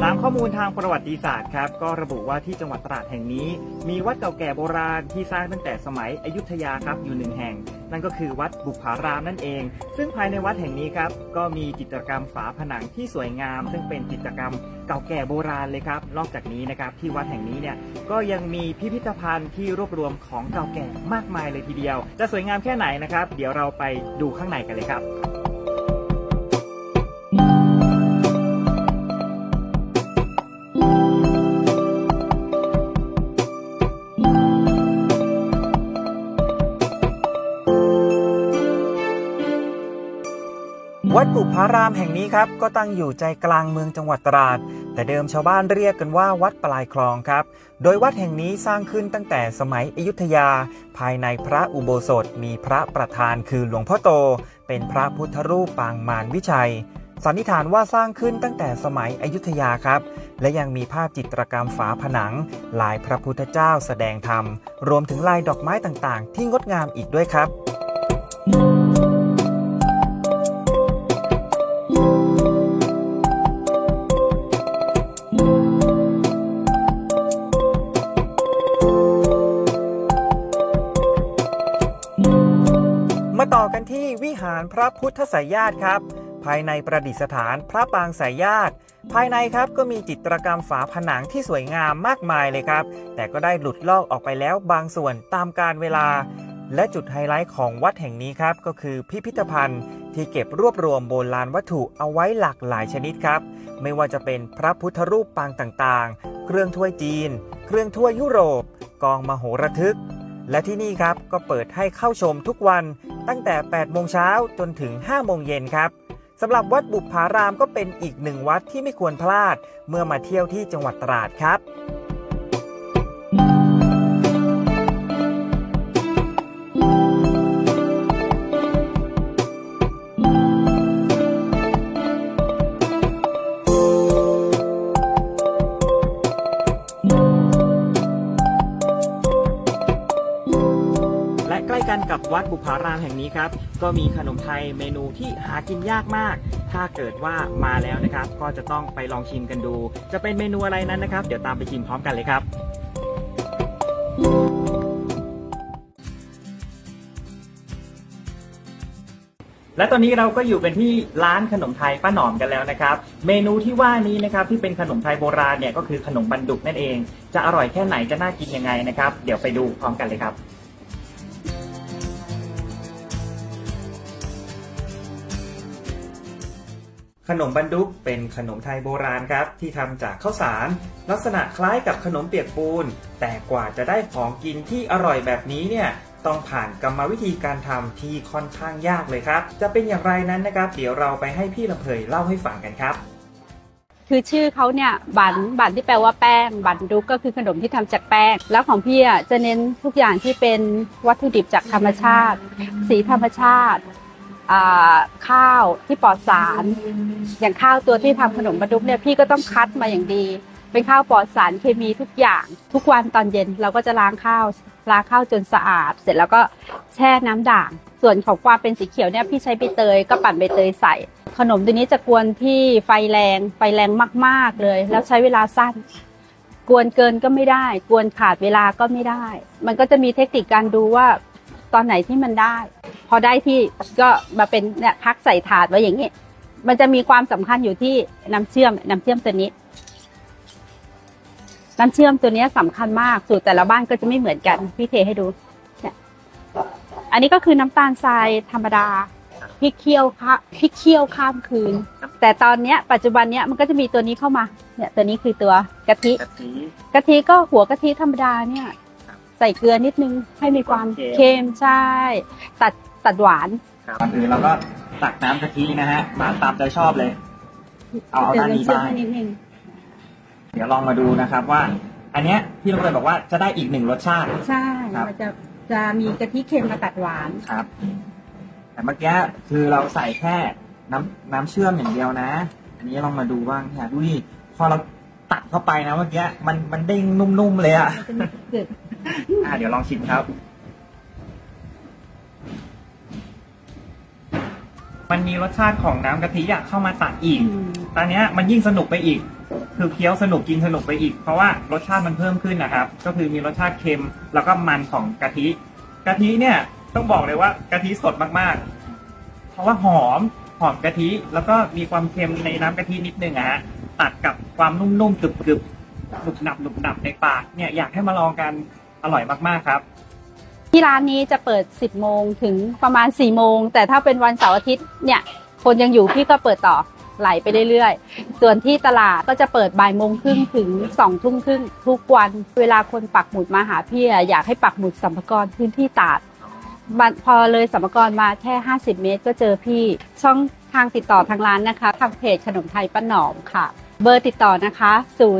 ตามข้อมูลทางประวัติศาสตร์ครับก็ระบุว่าที่จังหวัดตราดแห่งนี้มีวัดเก่าแก่โบราณที่สร้างตั้งแต่สมัยอยุธยาครับอยู่หนึ่งแห่งนั่นก็คือวัดบุพารามนั่นเองซึ่งภายในวัดแห่งนี้ครับก็มีจิตรกรรมฝาผนังที่สวยงามซึ่งเป็นจิตรกรรมเก่าแก่โบราณเลยครับนอกจากนี้นะครับที่วัดแห่งนี้เนี่ยก็ยังมีพิพิธภัณฑ์ที่รวบรวมของเก่าแก่มากมายเลยทีเดียวจะสวยงามแค่ไหนนะครับเดี๋ยวเราไปดูข้างในกันเลยครับวัดบุพารามแห่งนี้ครับก็ตั้งอยู่ใจกลางเมืองจังหวัดตราดแต่เดิมชาวบ้านเรียกกันว่าวัดปลายคลองครับโดยวัดแห่งนี้สร้างขึ้นตั้งแต่สมัยอยุธยาภายในพระอุโบสถมีพระประธานคือหลวงพ่อโตเป็นพระพุทธรูปปางมารวิชัยสันนิษฐานว่าสร้างขึ้นตั้งแต่สมัยอยุธยาครับและยังมีภาพจิตรกรรมฝาผนังลายพระพุทธเจ้าแสดงธรรมรวมถึงลายดอกไม้ต่างๆที่งดงามอีกด้วยครับมาต่อกันที่วิหารพระพุทธไสยญาติครับภายในประดิษฐานพระปางไสยญาติภายในครับก็มีจิตรกรรมฝาผนังที่สวยงามมากมายเลยครับแต่ก็ได้หลุดลอกออกไปแล้วบางส่วนตามกาลเวลาและจุดไฮไลท์ของวัดแห่งนี้ครับก็คือพิพิธภัณฑ์ที่เก็บรวบรวมโบราณวัตถุเอาไว้หลากหลายชนิดครับไม่ว่าจะเป็นพระพุทธรูปปางต่างๆเครื่องถ้วยจีนเครื่องถ้วยยุโรปกองมโหระทึกและที่นี่ครับก็เปิดให้เข้าชมทุกวันตั้งแต่ 8 โมงเช้าจนถึง 5 โมงเย็นครับสำหรับวัดบุพารามก็เป็นอีกหนึ่งวัดที่ไม่ควรพลาดเมื่อมาเที่ยวที่จังหวัดตราดครับใกล้กันกับวัดบุพารามแห่งนี้ครับก็มีขนมไทยเมนูที่หากินยากมากถ้าเกิดว่ามาแล้วนะครับก็จะต้องไปลองชิมกันดูจะเป็นเมนูอะไรนั้นนะครับเดี๋ยวตามไปชิมพร้อมกันเลยครับและตอนนี้เราก็อยู่กันที่ร้านขนมไทยป้าหนอมกันแล้วนะครับเมนูที่ว่านี้นะครับที่เป็นขนมไทยโบราณเนี่ยก็คือขนมบันดุกนั่นเองจะอร่อยแค่ไหนจะน่ากินยังไงนะครับเดี๋ยวไปดูพร้อมกันเลยครับขนมบันดุกเป็นขนมไทยโบราณครับที่ทำจากข้าวสารลักษณะคล้ายกับขนมเปียกปูนแต่กว่าจะได้ของกินที่อร่อยแบบนี้เนี่ยต้องผ่านกรรมวิธีการทำที่ค่อนข้างยากเลยครับจะเป็นอย่างไรนั้นนะครับเดี๋ยวเราไปให้พี่ลำเพยเล่าให้ฟังกันครับคือชื่อเขาเนี่ยบันที่แปลว่าแป้งบันดุกก็คือขนมที่ทำจากแป้งแล้วของพี่อ่ะจะเน้นทุกอย่างที่เป็นวัตถุดิบจากธรรมชาติสีธรรมชาติข้าวที่ปลอดสารอย่างข้าวตัวที่ทำขนมบันดุกเนี่ยพี่ก็ต้องคัดมาอย่างดีเป็นข้าวปลอดสารเคมีทุกอย่างทุกวันตอนเย็นเราก็จะล้างข้าวจนสะอาดเสร็จแล้วก็แช่น้ำด่างส่วนของความเป็นสีเขียวเนี่ยพี่ใช้ใบเตยก็ปั่นใบเตยใส่ขนมตัวนี้จะกวนที่ไฟแรงมากๆเลยแล้วใช้เวลาสั้นกวนเกินก็ไม่ได้กวนขาดเวลาก็ไม่ได้มันก็จะมีเทคนิคการดูว่าตอนไหนที่มันได้พอได้ที่ก็มาเป็นเนี่ยพักใส่ถาดไว้อย่างนี้มันจะมีความสำคัญอยู่ที่น้ำเชื่อมตัวนี้น้ำเชื่อมตัวนี้สำคัญมากสูตรแต่ละบ้านก็จะไม่เหมือนกันพี่เทให้ดูเนี่ยอันนี้ก็คือน้ำตาลทรายธรรมดาพี่เคี่ยวข้ามคืนแต่ตอนนี้ปัจจุบันเนี้ยมันก็จะมีตัวนี้เข้ามาเนี่ยตัวนี้คือตัวกะทิก็หัวกะทิธรรมดาเนี่ยใส่เกลือนิดนึงให้มีความเค็มใช่ตัดหวานก่อนอื่นเราก็ตักน้ำกะทินะฮะมาตามใจชอบเลยเอาด้านนี้ไปเดี๋ยวลองมาดูนะครับว่าอันเนี้ยพี่ลำเพยบอกว่าจะได้อีกหนึ่งรสชาติใช่มันจะมีกะทิเค็มมาตัดหวานครับแต่เมื่อกี้คือเราใส่แค่น้ำเชื่อมอย่างเดียวนะอันนี้ลองมาดูบ้างค่ะดูดิพอเราตัดเข้าไปนะเมื่อกี้มันเด้งนุ่มๆเลยอ่ะเดี๋ยวลองชิมครับมันมีรสชาติของน้ำกะทิเข้ามาตัดอีกตอนนี้มันยิ่งสนุกไปอีกคือเคี้ยวสนุกกินสนุกไปอีกเพราะว่ารสชาติมันเพิ่มขึ้นนะครับก็คือมีรสชาติเค็มแล้วก็มันของกะทิเนี่ยต้องบอกเลยว่ากะทิสดมากๆเพราะว่าหอมกะทิแล้วก็มีความเค็มในน้ำกะทินิดนึงฮะตัดกับความนุ่มๆกรึบๆหนุบหนับในปากเนี่ยอยากให้มาลองกันอร่อยมากๆครับที่ร้านนี้จะเปิด 10 โมงถึงประมาณ 4 โมงแต่ถ้าเป็นวันเสาร์อาทิตย์เนี่ยคนยังอยู่พี่ก็เปิดต่อไหลไปเรื่อยๆส่วนที่ตลาดก็จะเปิดบ่ายโมงครึ่งถึง2 ทุ่มครึ่งทุกวันเวลาคนปักหมุดมาหาพี่อยากให้ปักหมุดสัมภากระพื้นที่ตราดพอเลยสัมภากระมาแค่50 เมตรก็เจอพี่ช่องทางติดต่อทางร้านนะคะทางเพจขนมไทยป้าหนอมค่ะเบอร์ติดต่อนะคะ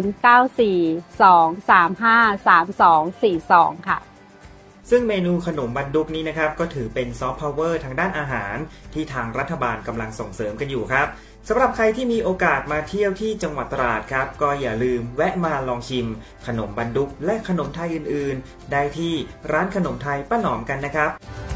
0942353242ค่ะซึ่งเมนูขนมบันดุกนี้นะครับก็ถือเป็นซอฟต์พาวเวอร์ทางด้านอาหารที่ทางรัฐบาลกำลังส่งเสริมกันอยู่ครับสำหรับใครที่มีโอกาสมาเที่ยวที่จังหวัดตราดครับก็อย่าลืมแวะมาลองชิมขนมบันดุกและขนมไทยอื่นๆได้ที่ร้านขนมไทยป้าหนอมกันนะครับ